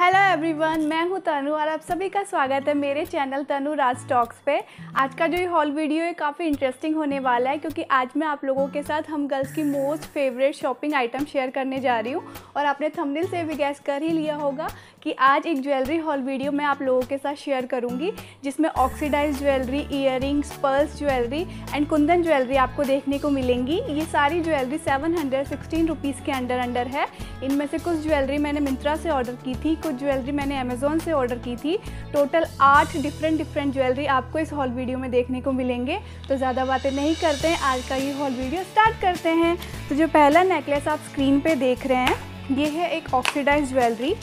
Hello everyone, मैं हूं तनु और आप सभी का स्वागत है मेरे चैनल तनु राज टॉक्स पे। आज का जो ये हॉल वीडियो है काफ़ी इंटरेस्टिंग होने वाला है, क्योंकि आज मैं आप लोगों के साथ हम गर्ल्स की most favourite shopping item share करने जा रही हूं। और आपने थंबनेल से भी गैस कर ही लिया होगा कि आज एक ज्वेलरी हॉल वीडियो मैं आप लोगों के साथ शेयर करूँगी, जिसमें oxidise jewellery, earrings, pearls jewellery and kundan jewellery आपको देखने को मिलेंगी। ये सारी ज्वेलरी 716 रुपीज़ के अंडर है। इनमें से कुछ ज्वेलरी मैंने मिंत्रा से ऑर्डर की थी, कुछ ज्वेलरी मैंने अमेज़ॉन से ऑर्डर की थी। टोटल 8 डिफरेंट ज्वेलरी आपको इस हॉल वीडियो में देखने को मिलेंगे। तो ज़्यादा बातें नहीं करते हैं, आज का ये हॉल वीडियो स्टार्ट करते हैं। तो जो पहला नेकलेस आप स्क्रीन पे देख रहे हैं, ये है एक ऑक्सीडाइज ज्वेलरी,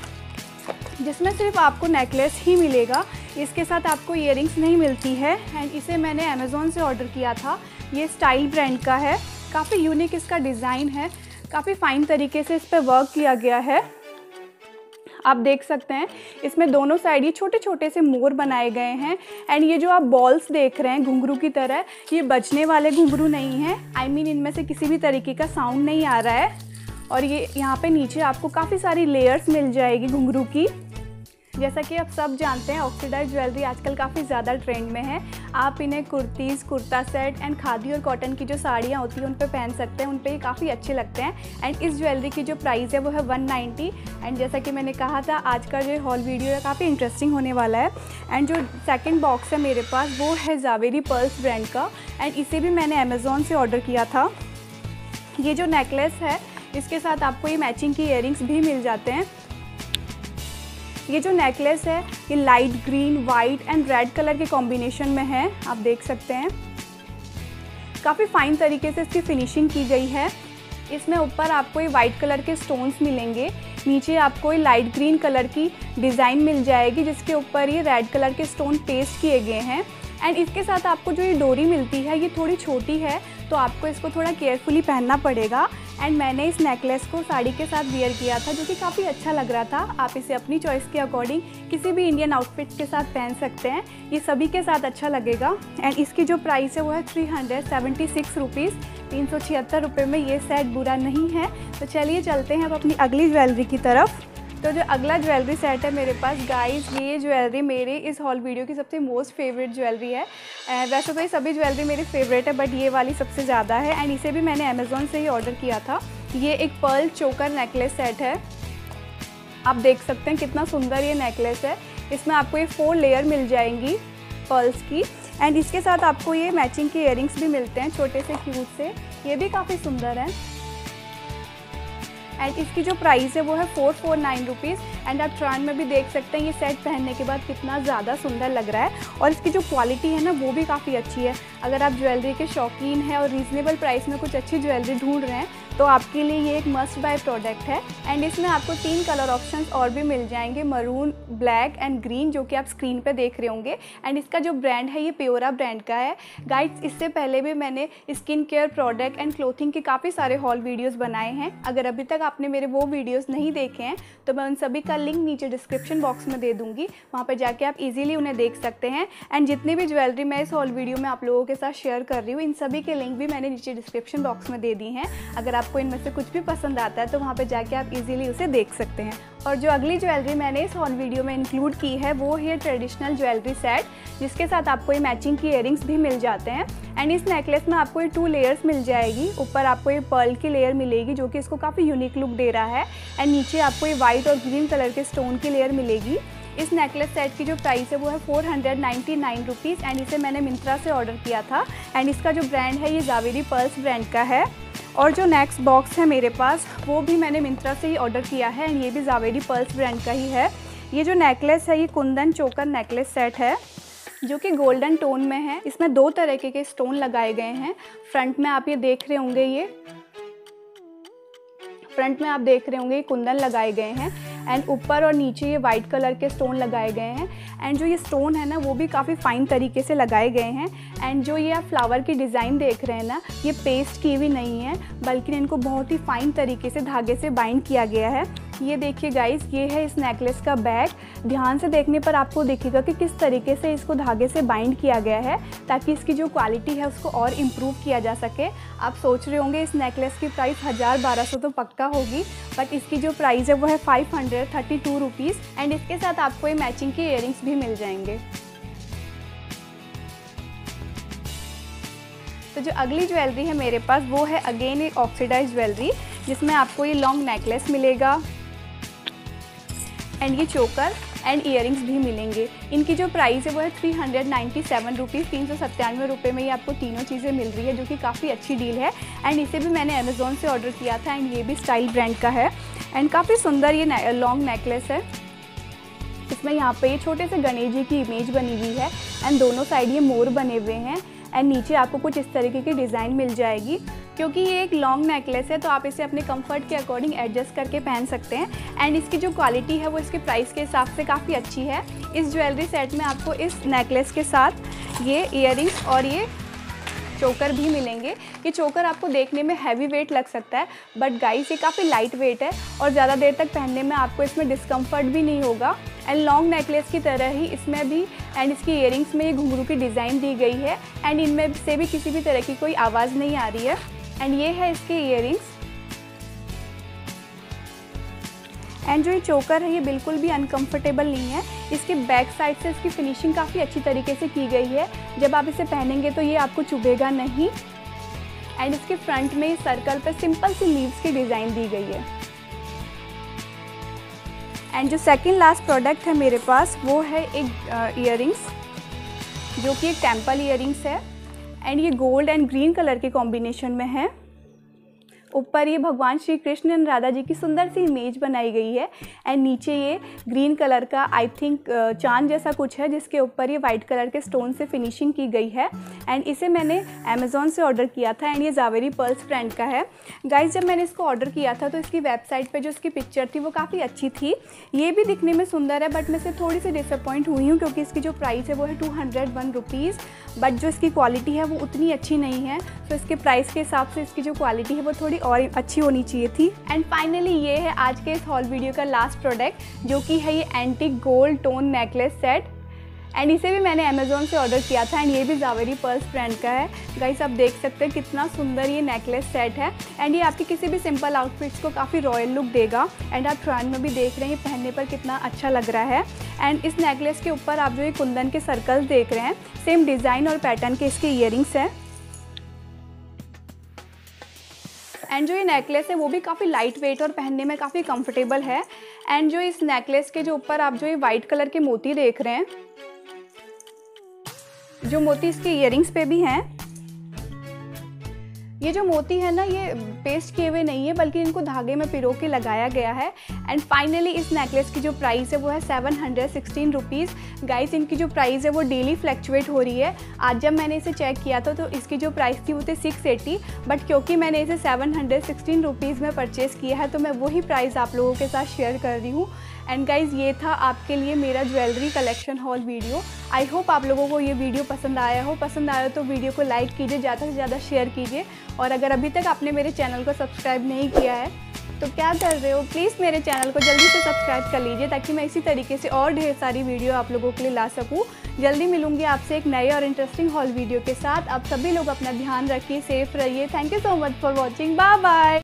जिसमें सिर्फ आपको नेकलेस ही मिलेगा। इसके साथ आपको ईयरिंग्स नहीं मिलती है। एंड इसे मैंने अमेज़ॉन से ऑर्डर किया था। ये स्टाइल ब्रांड का है, काफ़ी यूनिक इसका डिज़ाइन है, काफ़ी फाइन तरीके से इस पर वर्क किया गया है। आप देख सकते हैं इसमें दोनों साइड ये छोटे छोटे से मोर बनाए गए हैं। एंड ये जो आप बॉल्स देख रहे हैं घुंघरू की तरह, ये बजने वाले घुंघरू नहीं हैं। इनमें से किसी भी तरीके का साउंड नहीं आ रहा है। और ये यहाँ पे नीचे आपको काफ़ी सारी लेयर्स मिल जाएगी घुंघरू की। जैसा कि आप सब जानते हैं, ऑक्सीडाइज ज्वेलरी आजकल काफ़ी ज़्यादा ट्रेंड में है। आप इन्हें कुर्तीज़, कुर्ता सेट एंड खादी और कॉटन की जो साड़ियाँ होती हैं उन पे पहन सकते हैं, उन पे ये काफ़ी अच्छे लगते हैं। एंड इस ज्वेलरी की जो प्राइस है वो है 190। एंड जैसा कि मैंने कहा था, आज का जो हॉल वीडियो है काफ़ी इंटरेस्टिंग होने वाला है। एंड जो सेकेंड बॉक्स है मेरे पास वो है जावेरी पर्ल्स ब्रांड का। एंड इसे भी मैंने अमेज़ॉन से ऑर्डर किया था। ये जो नेकलेस है, इसके साथ आपको ये मैचिंग की ईयरिंग्स भी मिल जाते हैं। ये जो नेकलेस है ये light green, white and red colour के कॉम्बिनेशन में है, आप देख सकते हैं। काफ़ी फाइन तरीके से इसकी फिनिशिंग की गई है। इसमें ऊपर आपको ये वाइट कलर के स्टोन्स मिलेंगे, नीचे आपको ये लाइट ग्रीन कलर की डिज़ाइन मिल जाएगी, जिसके ऊपर ये रेड कलर के स्टोन पेस्ट किए गए हैं। एंड इसके साथ आपको जो ये डोरी मिलती है ये थोड़ी छोटी है, तो आपको इसको थोड़ा केयरफुली पहनना पड़ेगा। एंड मैंने इस नेकलेस को साड़ी के साथ वियर किया था, जो कि काफ़ी अच्छा लग रहा था। आप इसे अपनी चॉइस के अकॉर्डिंग किसी भी इंडियन आउटफिट के साथ पहन सकते हैं, ये सभी के साथ अच्छा लगेगा। एंड इसकी जो प्राइस है वो है 376 रुपीज़। 376 रुपये में ये सेट बुरा नहीं है। तो चलिए चलते हैं अब अपनी अगली ज्वेलरी की तरफ। तो जो अगला ज्वेलरी सेट है मेरे पास गाइस, ये ज्वेलरी मेरे इस हॉल वीडियो की सबसे मोस्ट फेवरेट ज्वेलरी है। वैसे तो ये सभी ज्वेलरी मेरी फेवरेट है, बट ये वाली सबसे ज़्यादा है। एंड इसे भी मैंने अमेज़ॉन से ही ऑर्डर किया था। ये एक पर्ल चोकर नेकलेस सेट है। आप देख सकते हैं कितना सुंदर ये नेकलेस है। इसमें आपको ये 4 लेयर मिल जाएंगी पर्ल्स की। एंड इसके साथ आपको ये मैचिंग के ईयरिंग्स भी मिलते हैं, छोटे से क्यूट से। ये भी काफ़ी सुंदर है। एंड इसकी जो प्राइस है वो है 449 रुपीज़। एंड आप ट्रायल में भी देख सकते हैं ये सेट पहनने के बाद कितना ज़्यादा सुंदर लग रहा है। और इसकी जो क्वालिटी है ना वो भी काफ़ी अच्छी है। अगर आप ज्वेलरी के शौकीन हैं और रीज़नेबल प्राइस में कुछ अच्छी ज्वेलरी ढूंढ रहे हैं, तो आपके लिए ये एक मस्ट बाय प्रोडक्ट है। एंड इसमें आपको 3 कलर ऑप्शंस और भी मिल जाएंगे, मरून, ब्लैक एंड ग्रीन, जो कि आप स्क्रीन पे देख रहे होंगे। एंड इसका जो ब्रांड है ये प्योरा ब्रांड का है। गाइड्स, इससे पहले भी मैंने skin care product and clothing के काफ़ी सारे हॉल वीडियोज़ बनाए हैं। अगर अभी तक आपने मेरे वो वीडियोज़ नहीं देखे हैं तो मैं उन सभी का लिंक नीचे डिस्क्रिप्शन बॉक्स में दे दूँगी, वहाँ पर जाके आप ईजिली उन्हें देख सकते हैं। एंड जितनी भी ज्वेलरी मैं इस हॉल वीडियो में आप लोगों के साथ शेयर कर रही हूँ, इन सभी के लिंक भी मैंने नीचे डिस्क्रिप्शन बॉक्स में दे दी हैं। अगर आपको इनमें से कुछ भी पसंद आता है तो वहाँ पे जाके आप इजीली उसे देख सकते हैं। और जो अगली ज्वेलरी मैंने इस हॉल वीडियो में इंक्लूड की है वो है ट्रेडिशनल ज्वेलरी सेट, जिसके साथ आपको ये मैचिंग की ईयरिंग्स भी मिल जाते हैं। एंड इस नेकलेस में आपको ये 2 लेयर्स मिल जाएगी। ऊपर आपको ये पर्ल की लेयर मिलेगी, जो कि इसको काफ़ी यूनिक लुक दे रहा है। एंड नीचे आपको ये वाइट और ग्रीन कलर के स्टोन की लेयर मिलेगी। इस नेकलेस सेट की जो प्राइस है वो है 499 रुपीज़। एंड इसे मैंने मिंत्रा से ऑर्डर किया था। एंड इसका जो ब्रांड है ये जावेरी पर्ल्स ब्रांड का है। और जो नेक्स्ट बॉक्स है मेरे पास वो भी मैंने मिंत्रा से ही ऑर्डर किया है। एंड ये भी जावेरी पर्ल्स ब्रांड का ही है। ये जो नेकलेस है ये कुंदन चोकर नेकलेस सेट है, जो कि गोल्डन टोन में है। इसमें 2 तरह के स्टोन लगाए गए हैं। फ्रंट में आप ये देख रहे होंगे, ये कुंदन लगाए गए हैं। एंड ऊपर और नीचे ये वाइट कलर के स्टोन लगाए गए हैं। एंड जो ये स्टोन है ना वो भी काफ़ी फाइन तरीके से लगाए गए हैं। एंड जो ये आप फ्लावर की डिज़ाइन देख रहे हैं ना, ये पेस्ट की हुई नहीं है, बल्कि इनको बहुत ही फाइन तरीके से धागे से बाइंड किया गया है। ये देखिए गाइस, ये है इस नेकलेस का बैक। ध्यान से देखने पर आपको दिखेगा कि किस तरीके से इसको धागे से बाइंड किया गया है ताकि इसकी जो क्वालिटी है उसको और इम्प्रूव किया जा सके। आप सोच रहे होंगे इस नेकलेस की प्राइस 1000-1200 तो पक्का होगी, बट इसकी जो प्राइस है वो है 532 रुपीज़। एंड इसके साथ आपको ये मैचिंग के इयररिंग्स भी मिल जाएंगे। तो जो अगली ज्वेलरी है मेरे पास वो है अगेन एक ऑक्सीडाइज ज्वेलरी, जिसमें आपको ये लॉन्ग नेकलेस मिलेगा एंड ये चोकर एंड इयररिंग्स भी मिलेंगे। इनकी जो प्राइस है वो है 397 रुपीज़, 397 रुपये में ये आपको तीनों चीज़ें मिल रही है, जो कि काफ़ी अच्छी डील है। एंड इसे भी मैंने अमेज़ॉन से ऑर्डर किया था एंड ये भी स्टाइल ब्रांड का है एंड काफ़ी सुंदर ये लॉन्ग नेकलेस है। इसमें यहाँ पे ये छोटे से गणेश जी की इमेज बनी हुई है एंड दोनों साइड ये मोर बने हुए हैं एंड नीचे आपको कुछ इस तरीके की डिज़ाइन मिल जाएगी। क्योंकि ये एक लॉन्ग नेकलेस है तो आप इसे अपने कंफर्ट के अकॉर्डिंग एडजस्ट करके पहन सकते हैं एंड इसकी जो क्वालिटी है वो इसके प्राइस के हिसाब से काफ़ी अच्छी है। इस ज्वेलरी सेट में आपको इस नेकलेस के साथ ये इयररिंग्स और ये चोकर भी मिलेंगे। ये चोकर आपको देखने में हैवी वेट लग सकता है, बट गाइस ये काफ़ी लाइट वेट है और ज़्यादा देर तक पहनने में आपको इसमें डिस्कम्फर्ट भी नहीं होगा। एंड लॉन्ग नेकलेस की तरह ही इसमें भी एंड इसकी इयररिंग्स में ये घुंघरू की डिज़ाइन दी गई है एंड इनमें से भी किसी भी तरह की कोई आवाज़ नहीं आ रही है। एंड ये है इसके इयररिंग्स एंड जो ये चोकर है ये बिल्कुल भी अनकंफर्टेबल नहीं है। इसके बैक साइड से इसकी फिनिशिंग काफ़ी अच्छी तरीके से की गई है। जब आप इसे पहनेंगे तो ये आपको चुभेगा नहीं। एंड इसके फ्रंट में सर्कल पे सिंपल सी लीव्स की डिज़ाइन दी गई है। एंड जो सेकंड लास्ट प्रोडक्ट है मेरे पास वो है एक इयररिंग्स, जो कि एक टेम्पल इयररिंग्स है एंड ये गोल्ड एंड ग्रीन कलर के कॉम्बिनेशन में है। ऊपर ये भगवान श्री कृष्ण एंड राधा जी की सुंदर सी इमेज बनाई गई है एंड नीचे ये ग्रीन कलर का आई थिंक चांद जैसा कुछ है, जिसके ऊपर ये वाइट कलर के स्टोन से फिनिशिंग की गई है। एंड इसे मैंने अमेज़ॉन से ऑर्डर किया था एंड ये ज़ावेरी पर्ल्स ब्रांड का है। गाइस, जब मैंने इसको ऑर्डर किया था तो इसकी वेबसाइट पर जो इसकी पिक्चर थी वो काफ़ी अच्छी थी। ये भी दिखने में सुंदर है, बट मैं इससे थोड़ी सी डिसअपॉइंट हुई हूँ क्योंकि इसकी जो प्राइस है वो है 201 रुपीज़, बट जो इसकी क्वालिटी है वो उतनी अच्छी नहीं है। तो इसके प्राइस के हिसाब से इसकी जो क्वालिटी है वो थोड़ी और अच्छी होनी चाहिए थी। एंड फाइनली ये है आज के इस हॉल वीडियो का लास्ट प्रोडक्ट, जो कि है ये antique gold tone necklace set and इसे भी मैंने अमेज़ॉन से ऑर्डर किया था एंड ये भी ज़ावेरी पर्ल्स ब्रांड का है। गाइस, आप देख सकते हैं कितना सुंदर ये नेकलेस सेट है एंड ये आपकी किसी भी सिंपल आउटफिट्स को काफ़ी रॉयल लुक देगा। एंड आप ट्रायल में भी देख रहे हैं ये पहनने पर कितना अच्छा लग रहा है। एंड इस नेकलेस के ऊपर आप जो ये कुंदन के सर्कल्स देख रहे हैं, सेम डिज़ाइन और पैटर्न के इसके इयररिंग्स हैं। एंड जो ये नेकलेस है वो भी काफ़ी लाइट वेट और पहनने में काफ़ी कंफर्टेबल है। एंड जो इस नेकलेस के जो ऊपर आप जो ये वाइट कलर के मोती देख रहे हैं, जो मोती इसके इयररिंग्स पे भी हैं, ये जो मोती है ना ये पेस्ट किए हुए नहीं है बल्कि इनको धागे में पिरो के लगाया गया है। एंड फाइनली इस नेकलेस की जो प्राइस है वो है 716 रुपीज़। गाइस, इनकी जो प्राइस है वो डेली फ्लैक्चुएट हो रही है। आज जब मैंने इसे चेक किया था तो इसकी जो प्राइस थी वो थी 680, बट क्योंकि मैंने इसे 716 रुपीज़ में परचेज़ किया है तो मैं वही प्राइस आप लोगों के साथ शेयर कर रही हूँ। एंड गाइज़, ये था आपके लिए मेरा jewellery collection haul video. I hope आप लोगों को ये वीडियो पसंद आया हो। पसंद आया तो वीडियो को लाइक कीजिए, ज़्यादा से ज़्यादा शेयर कीजिए और अगर अभी तक आपने मेरे चैनल को सब्सक्राइब नहीं किया है तो क्या कर रहे हो, प्लीज़ मेरे चैनल को जल्दी से सब्सक्राइब कर लीजिए ताकि मैं इसी तरीके से और ढेर सारी वीडियो आप लोगों के लिए ला सकूँ। जल्दी मिलूंगी आपसे एक नए और इंटरेस्टिंग हॉल वीडियो के साथ। आप सभी लोग अपना ध्यान रखिए, सेफ रहिए। Thank you so much for watching. Bye bye.